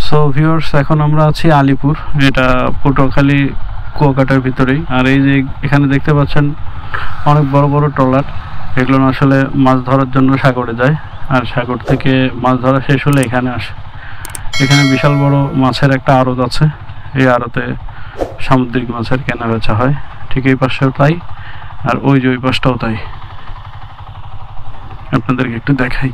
So viewers, এখন আমরা আছি আলিপুর, এটা পটুয়াখালী কুয়াকাটার ভিতরেই। আর এই যে এখানে দেখতে পাচ্ছেন অনেক বড় বড় ট্রলার, এগুলো আসলে মাছ ধরার জন্য সাগরে যায়, আর সাগর থেকে মাছ ধরা শেষ হলে এখানে আসে। এখানে বিশাল বড় মাছের একটা আড়ত আছে, এই আড়তে সামুদ্রিক মাছের কেনা বেচা হয়। ঠিক এই পাশেও তাই, আর ওই যে ওই পাশটাও তাই। আপনাদেরকে একটু দেখাই।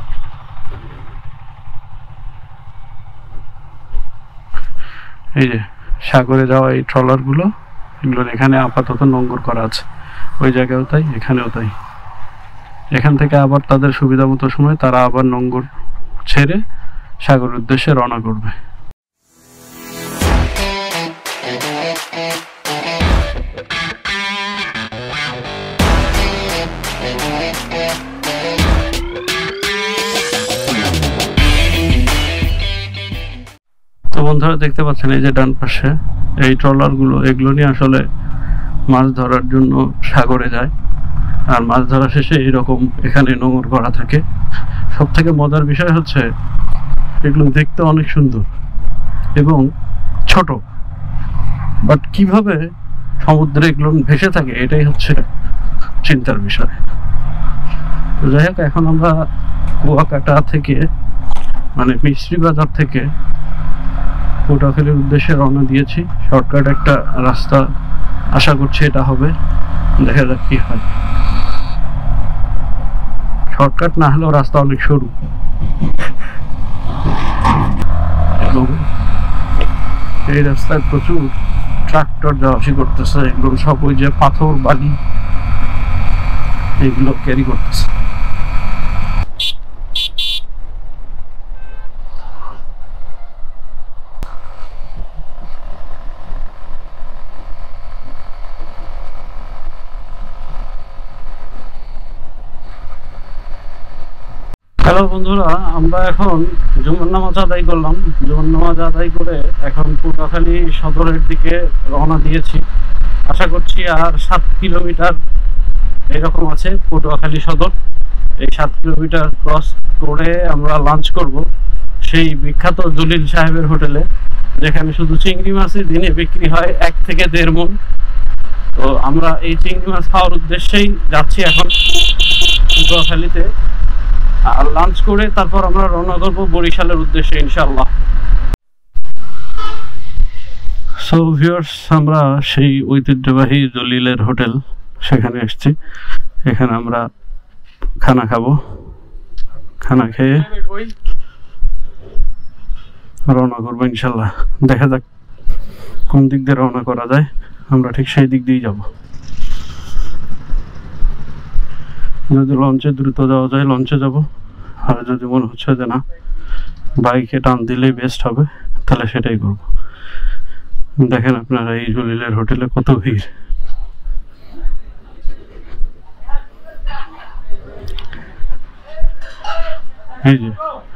এই যে সাগরে যাওয়া এই ট্রলারগুলো, এগুলোর এখানে আপাতত নোঙর করা আছে, ওই জায়গাও তাই, এখানেও তাই। এখান থেকে আবার তাদের সুবিধা মতো সময় তারা আবার নোঙর ছেড়ে সাগরের উদ্দেশ্যে রওনা করবে। তো বন্ধুরা দেখতে পাচ্ছেন এই যে ডান পাশে এই ট্রলারগুলো, এগুলো নিয়ে আসলে মাছ ধরার জন্য সাগরে যায়। আর মাছ ধরা শেষে এরকম এখানে নোঙর করা থাকে। সব থেকে মজার বিষয় হচ্ছে এগুলো দেখতে অনেক সুন্দর এবং ছোট, বাট কিভাবে সমুদ্রে এগুলো ভেসে থাকে এটাই হচ্ছে চিন্তার বিষয়। তো যাই হোক, এখন আমরা কুয়াকাটা থেকে মানে মিস্ত্রি বাজার থেকে পটুয়াখালীর উদ্দেশ্যে রওনা দিয়েছি। শর্টকাট একটা রাস্তা আশা করছি এটা হবে, দেখা যাক কি হয়। শর্টকাট না হলেও রাস্তা অনেক সরু এবং এই রাস্তায় প্রচুর ট্রাক্টর যাওয়া আসি করতেছে। এগুলো সব ওই যে পাথর বালি এগুলো ক্যারি করতেছে। হ্যালো বন্ধুরা, আমরা এখন জুমার নামাজ আদায় করলাম। জুমার নামাজ আদায় করে এখন পটুয়াখালী সদরের দিকে রওনা দিয়েছি। আশা করছি আর 7 কিলোমিটার এরকম আছে পটুয়াখালী সদর। এই 7 কিলোমিটার ক্রস করে আমরা লাঞ্চ করব সেই বিখ্যাত জলিল সাহেবের হোটেলে, যেখানে শুধু চিংড়ি মাছই দিনে বিক্রি হয় 1 থেকে 1.5 মণ। তো আমরা এই চিংড়ি মাছ খাওয়ার উদ্দেশ্যেই যাচ্ছি এখন পটুয়াখালীতে। আর লাঞ্চ করে তারপর আমরা রওনা করবো বরিশালের উদ্দেশ্যে ইনশাআল্লাহ। সো ভিউয়ার্স, আমরা সেই ঐতিহ্যবাহী জলিলের হোটেল সেখানে এসেছি। এখানে আমরা খানা খাবো, খানা খেয়ে রওনা করবো ইনশাআল্লাহ। দেখা যাক কোন দিক দিয়ে রওনা করা যায়, আমরা ঠিক সেই দিক দিয়েই যাব। যদি লঞ্চে দ্রুত যাওয়া যায় লঞ্চে যাব, আর যদি মনে হচ্ছে যে না বাইকে টান দিলেই বেস্ট হবে তাহলে সেটাই করব। দেখেন আপনারা এই জলিলের হোটেলে কত ভিড়। এই যে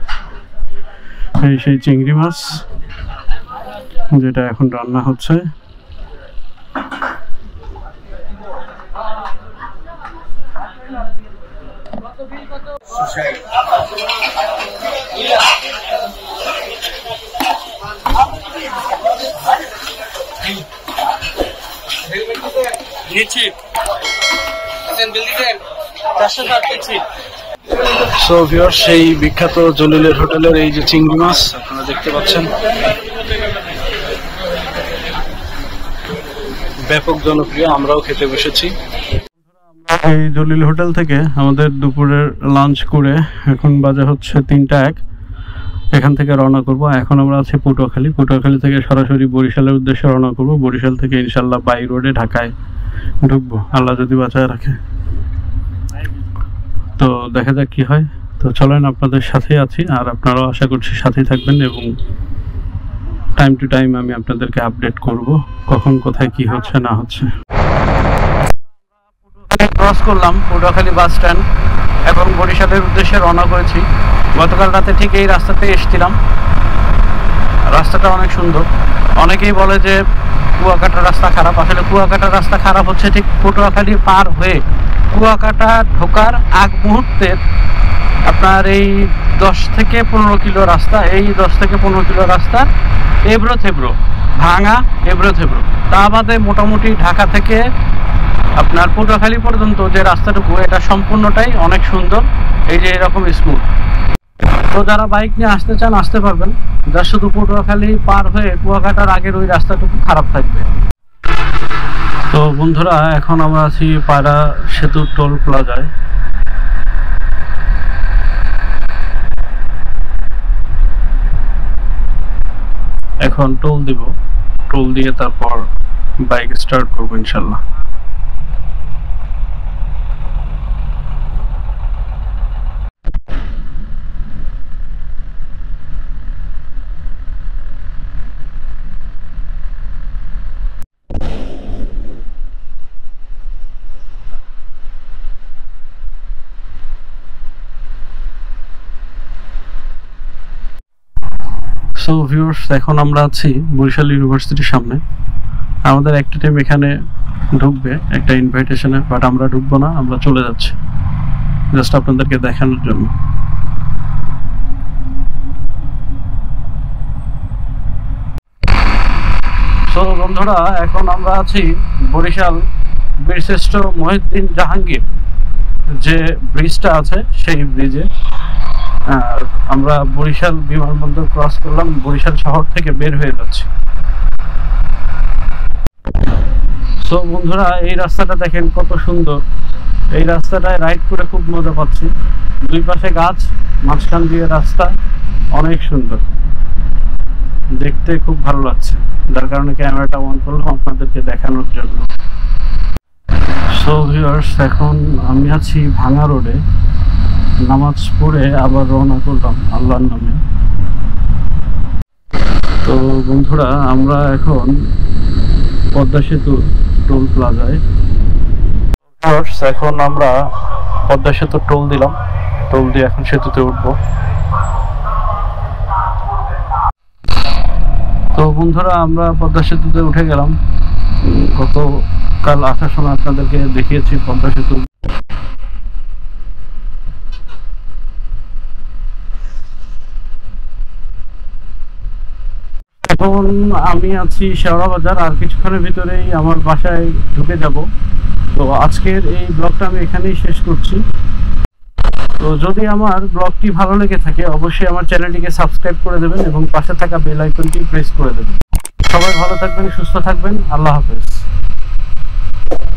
এই সেই চিংড়ি মাছ যেটা এখন রান্না হচ্ছে। সো ভিউয়ার্স, সেই বিখ্যাত জলিলের হোটেলের এই যে চিংড়ি মাছ আপনারা দেখতে পাচ্ছেন, ব্যাপক জনপ্রিয়। আমরাও খেতে বসেছি। এই জলিল হোটেল থেকে আমাদের দুপুরের লাঞ্চ করে এখন বাজে হচ্ছে 3টা 1। এখান থেকে রওনা করব। এখন আমরা আছি পটুয়াখালী। পটুয়াখালী থেকে সরাসরি বরিশালের উদ্দেশ্যে রওনা করব। বরিশাল থেকে ইনশাল্লাহ বাই রোডে ঢাকায় ঢুকবো, আল্লাহ যদি বাঁচায় রাখে। তো দেখা যাক কি হয়। তো চলেন, আপনাদের সাথেই আছি, আর আপনারাও আশা করছি সাথেই থাকবেন এবং টাইম টু টাইম আমি আপনাদেরকে আপডেট করব কখন কোথায় কি হচ্ছে না হচ্ছে। ক্রস করলাম পটুয়াখালী বাস স্ট্যান্ড এবং বরিশালের উদ্দেশ্যে রওনা করেছি। গতকাল রাতে ঠিক এই রাস্তাতে এসেছিলাম। রাস্তাটা অনেক সুন্দর। অনেকেই বলে যে কুয়াকাটার রাস্তা খারাপ। আসলে কুয়াকাটার রাস্তা খারাপ হচ্ছে ঠিক পটুয়াখালী পার হয়ে কুয়াকাটা ঢোকার আগ মুহূর্তের আপনার এই 10 থেকে 15 কিলো রাস্তা, এই 10 থেকে 15 কিলো রাস্তা এবড়ো থেবড়ো, ভাঙা এবড়ো থেবড়ো। তা বাদে মোটামুটি ঢাকা থেকে আপনার পটুয়াখালী পর্যন্ত যে রাস্তাটুকু, এটা সম্পূর্ণটাই অনেক সুন্দর, এই যে এরকম স্মুথ। তো যারা বাইক নিয়ে আসতে চান আসতে পারবেন, যা শুধু পটুয়াখালী পার হয়ে কুয়াকাটার আগের ওই রাস্তাটুকু খারাপ থাকবে। তো বন্ধুরা, এখন আমরা আছি পায়রা সেতু টোল প্লাজায়। এখন টোল দিব, টোল দিয়ে তারপর বাইক স্টার্ট করবো ইনশাল্লাহ। সো ভিউয়ার্স, এখন আমরা আছি বরিশাল ইউনিভার্সিটির সামনে। আমাদের একটা টিম এখানে ঢুকবে একটা ইনভাইটেশনে, বাট আমরা ঢুকবো না, আমরা চলে যাচ্ছি জাস্ট আপনাদেরকে দেখানোর জন্য। সো বন্ধুরা, এখন আমরা আছি বরিশাল বীরশ্রেষ্ঠ মহিউদ্দিন জাহাঙ্গীর যে ব্রিজটা আছে সেই ব্রিজে। আর আমরা বরিশাল বিমানবন্দর ক্রস করলাম, বরিশাল শহর থেকে বের হয়ে যাচ্ছি। সো বন্ধুরা, এই রাস্তাটা দেখেন কত সুন্দর। এই রাস্তাটায় রাইড করে খুব মজা পাচ্ছি। দুই পাশে গাছ, মাঝখান দিয়ে রাস্তা, অনেক সুন্দর, দেখতে খুব ভালো লাগছে, যার কারণে ক্যামেরাটা অন করলাম আপনাদেরকে দেখানোর জন্য। সো ভিউয়ার্স, এখন আমি আছি ভাঙা রোডে। নামাজ পড়ে আবার রওনা করলাম আল্লাহর নামে। তো বন্ধুরা, আমরা এখন পদ্মা সেতু টোল প্লাজায়। এখন আমরা পদ্মা সেতু টোল দিলাম, টোল দিয়ে এখন সেতুতে উঠবো। তো বন্ধুরা, আমরা পদ্মা সেতুতে উঠে গেলাম। গতকাল আসার সময় আপনাদেরকে দেখিয়েছি পদ্মা সেতু। এখন আমি আছি শেওড়া বাজার, আর কিছুক্ষণের ভিতরেই আমার বাসায় ঢুকে যাব। তো আজকের এই ব্লগটা আমি এখানেই শেষ করছি। তো যদি আমার ব্লগটি ভালো লেগে থাকে অবশ্যই আমার চ্যানেলটিকে সাবস্ক্রাইব করে দেবেন এবং পাশে থাকা বেল আইকনটি প্রেস করে দেবেন। সবাই ভালো থাকবেন, সুস্থ থাকবেন, আল্লাহ হাফেজ।